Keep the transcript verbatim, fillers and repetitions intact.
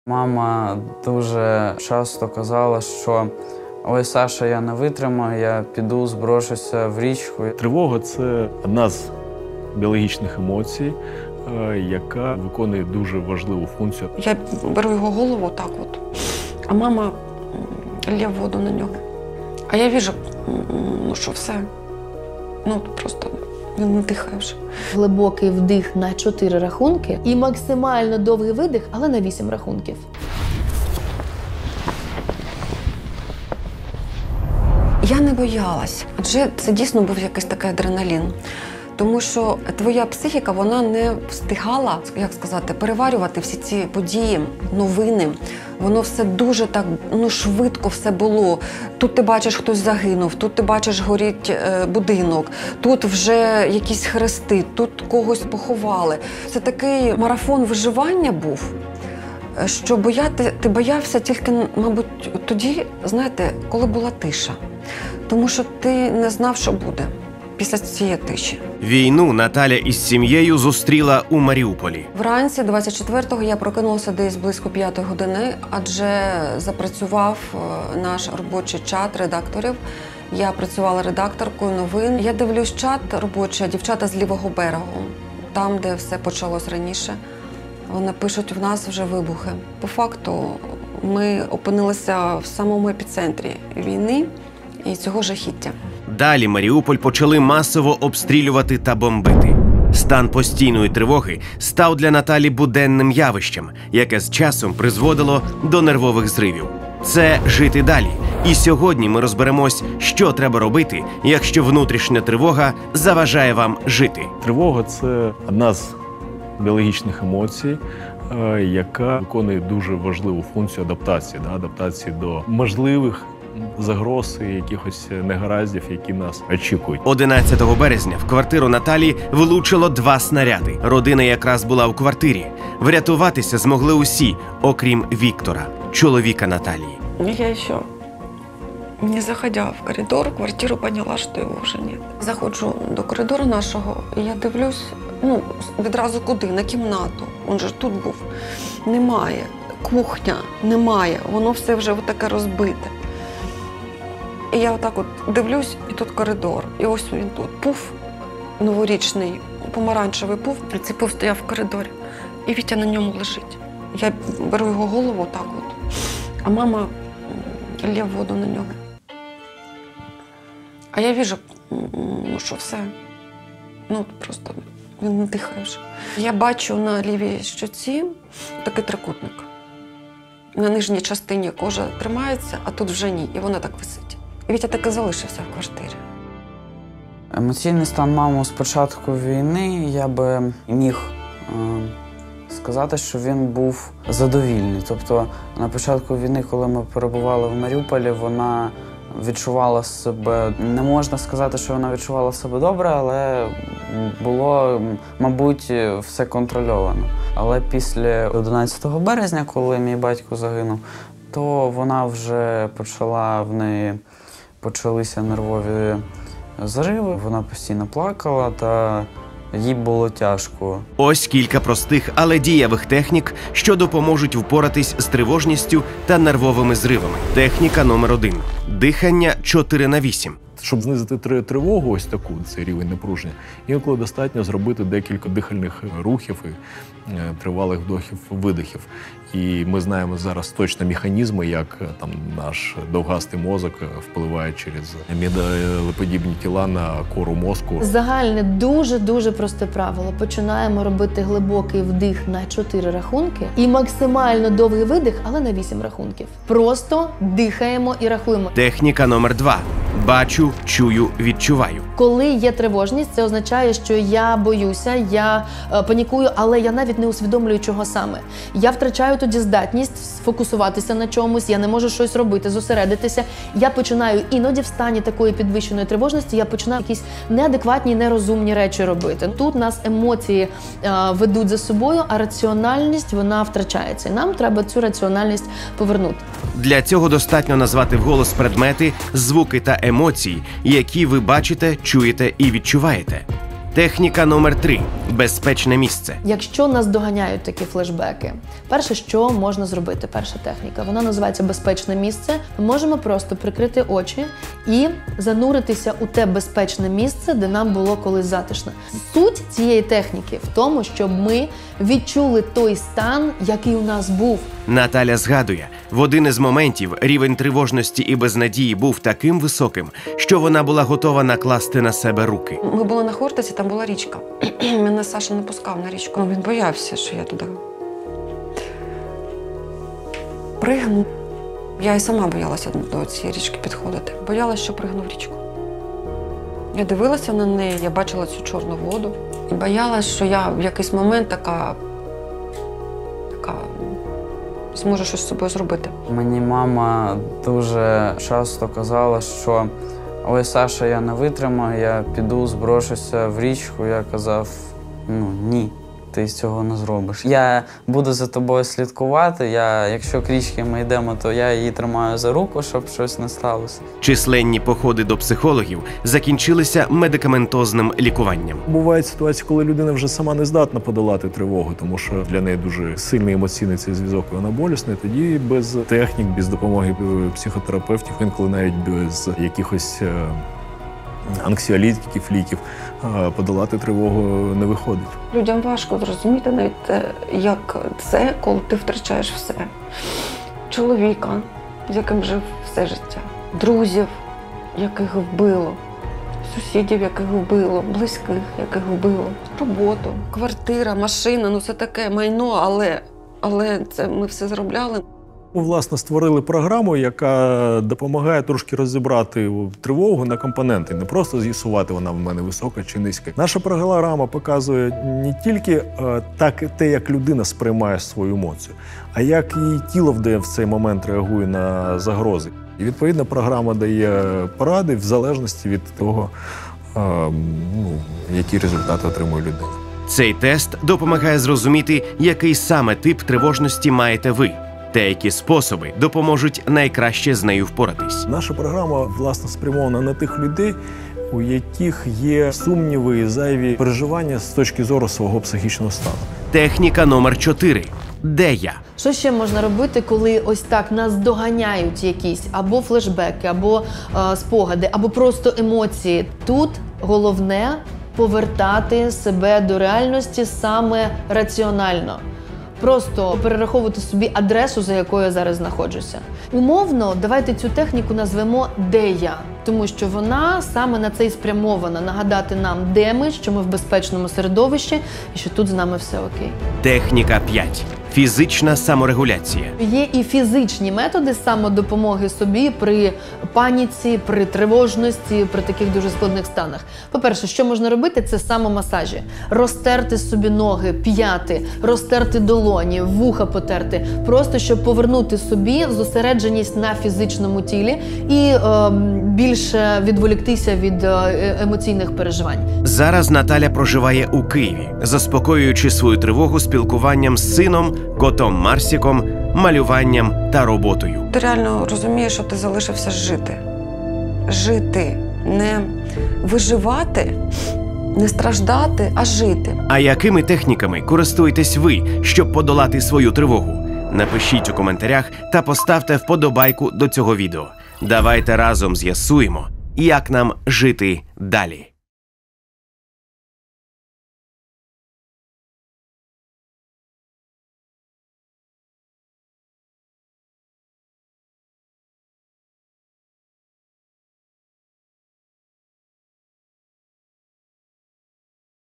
Мама дуже часто казала, що ой, Саша, я не витримаю, я піду, зброшуся в річку. Тривога – це одна з біологічних емоцій, яка виконує дуже важливу функцію. Я беру його голову так от, а мама лє воду на нього. А я бачу, ну що все, ну просто він не дихає вже. Глибокий вдих на чотири рахунки і максимально довгий видих, але на вісім рахунків. Я не боялась, адже це дійсно був якийсь такий адреналін. Тому що твоя психіка, вона не встигала, як сказати, переварювати всі ці події, новини. Воно все дуже так, ну, швидко все було. Тут ти бачиш, хтось загинув, тут ти бачиш, горить е, будинок, тут вже якісь хрести, тут когось поховали. Це такий марафон виживання був, що бояти, ти боявся тільки, мабуть, тоді, знаєте, коли була тиша. Тому що ти не знав, що буде після цієї тиші. Війну Наталя із сім'єю зустріла у Маріуполі. Вранці двадцять четвертого я прокинулася десь близько п'ятої години, адже запрацював наш робочий чат редакторів. Я працювала редакторкою новин. Я дивлюсь чат робочий, дівчата з лівого берегу, там, де все почалось раніше. Вони пишуть, в нас вже вибухи. По факту ми опинилися в самому епіцентрі війни і цього жахіття. Далі Маріуполь почали масово обстрілювати та бомбити. Стан постійної тривоги став для Наталі буденним явищем, яке з часом призводило до нервових зривів. Це «Жити далі». І сьогодні ми розберемось, що треба робити, якщо внутрішня тривога заважає вам жити. Тривога – це одна з біологічних емоцій, яка виконує дуже важливу функцію адаптації, да, адаптації до можливих загроз і якихось негараздів, які нас очікують. одинадцятого березня в квартиру Наталі влучило два снаряди. Родина якраз була у квартирі. Врятуватися змогли усі, окрім Віктора, чоловіка Наталії. Я ще, не заходя в коридор, квартиру, поняла, що його вже нет. Заходжу до коридору нашого, і я дивлюсь, ну, відразу куди? На кімнату. Він же тут був. Немає. Кухня немає. Воно все вже таке розбите. І я отак от дивлюсь, і тут коридор. І ось він тут. Пуф новорічний, помаранчевий пуф. І цей пуф стояв в коридорі. І Вітя на ньому лежить. Я беру його голову так от, а мама лє воду на нього. А я бачу, ну що все, ну просто він не дихає вже. Я бачу на лівій щоці такий трикутник. На нижній частині кожа тримається, а тут вже ні, і вона так висить. І Вітя таки залишився в квартирі. Емоційний стан мами з початку війни, я би міг е, сказати, що він був задовільний. Тобто на початку війни, коли ми перебували в Маріуполі, вона відчувала себе, не можна сказати, що вона відчувала себе добре, але було, мабуть, все контрольовано. Але після одинадцятого березня, коли мій батько загинув, то вона вже почала, в неї почалися нервові зриви, вона постійно плакала та їй було тяжко. Ось кілька простих, але дієвих технік, що допоможуть впоратись з тривожністю та нервовими зривами. Техніка номер один. Дихання чотири на вісім. Щоб знизити тривогу, ось таку, цей рівень напруження, інколи достатньо зробити декілька дихальних рухів і тривалих вдохів-видихів. І ми знаємо зараз точно механізми, як там наш довгастий мозок впливає через мідолиподібні тіла на кору мозку. Загальне дуже-дуже просте правило. Починаємо робити глибокий вдих на чотири рахунки і максимально довгий видих, але на вісім рахунків. Просто дихаємо і рахуємо. Техніка номер два. Бачу, чую, відчуваю. Коли є тривожність, це означає, що я боюся, я е, панікую, але я навіть не усвідомлюю, чого саме. Я втрачаю тоді здатність сфокусуватися на чомусь, я не можу щось робити, зосередитися. Я починаю іноді в стані такої підвищеної тривожності, я починаю якісь неадекватні, нерозумні речі робити. Тут нас емоції е, ведуть за собою, а раціональність, вона втрачається. І нам треба цю раціональність повернути. Для цього достатньо назвати вголос предмети, звуки та емоції, які ви бачите, чуєте і відчуваєте. Техніка номер три – безпечне місце. Якщо нас доганяють такі флешбеки, перше, що можна зробити, перша техніка, вона називається безпечне місце. Ми можемо просто прикрити очі і зануритися у те безпечне місце, де нам було колись затишно. Суть цієї техніки в тому, щоб ми відчули той стан, який у нас був. Наталя згадує, в один із моментів рівень тривожності і безнадії був таким високим, що вона була готова накласти на себе руки. Ми були на Хортиці, там була річка. Мене Саша не пускав на річку. Ну, він боявся, що я туди пригну. Я і сама боялася до цієї річки підходити. Боялася, що пригну в річку. Я дивилася на неї, я бачила цю чорну воду. І боялася, що я в якийсь момент така, така зможу щось з собою зробити. Мені мама дуже часто казала, що ой, Саша, я не витримаю, я піду, зброшуся в річку. Я казав, ну ні, ти цього не зробиш. Я буду за тобою слідкувати, я, якщо к річці ми йдемо, то я її тримаю за руку, щоб щось не сталося. Численні походи до психологів закінчилися медикаментозним лікуванням. Бувають ситуації, коли людина вже сама не здатна подолати тривогу, тому що для неї дуже сильний емоційний цей зв'язок, і вона болісна. Тоді без технік, без допомоги психотерапевтів, інколи навіть без якихось анксіолітиків, ліків, подолати тривогу не виходить. Людям важко зрозуміти навіть те, як це, коли ти втрачаєш все. Чоловіка, з яким жив все життя, друзів, яких вбило, сусідів, яких вбило, близьких, яких вбило, роботу, квартира, машина, ну це таке майно, але, але це ми все заробляли. Ми, власне, створили програму, яка допомагає трошки розібрати тривогу на компоненти, не просто з'ясувати, вона в мене висока чи низька. Наша програма показує не тільки е, так, те, як людина сприймає свою емоцію, а як її тіло в цей момент реагує на загрози. І, відповідно, програма дає поради в залежності від того, е, ну, які результати отримує людина. Цей тест допомагає зрозуміти, який саме тип тривожності маєте ви, та які способи допоможуть найкраще з нею впоратись. Наша програма, власне, спрямована на тих людей, у яких є сумніви і зайві переживання з точки зору свого психічного стану. Техніка номер чотири. Де я? Що ще можна робити, коли ось так нас доганяють якісь або флешбеки, або е, спогади, або просто емоції? Тут головне повертати себе до реальності саме раціонально. Просто перераховувати собі адресу, за якою я зараз знаходжуся. Умовно, давайте цю техніку назвемо «Де я?», тому що вона саме на це і спрямована – нагадати нам, де ми, що ми в безпечному середовищі і що тут з нами все окей. Техніка п'ять. Фізична саморегуляція. Є і фізичні методи самодопомоги собі при паніці, при тривожності, при таких дуже складних станах. По-перше, що можна робити – це самомасажі. Розтерти собі ноги, п'яти, розтерти долоні, вуха потерти. Просто, щоб повернути собі зосередженість на фізичному тілі і е, більше відволіктися від е, емоційних переживань. Зараз Наталя проживає у Києві, заспокоюючи свою тривогу спілкуванням з сином, котом Марсіком, малюванням та роботою. Ти реально розумієш, що ти залишився жити. Жити. Не виживати, не страждати, а жити. А якими техніками користуєтесь ви, щоб подолати свою тривогу? Напишіть у коментарях та поставте вподобайку до цього відео. Давайте разом з'ясуємо, як нам жити далі.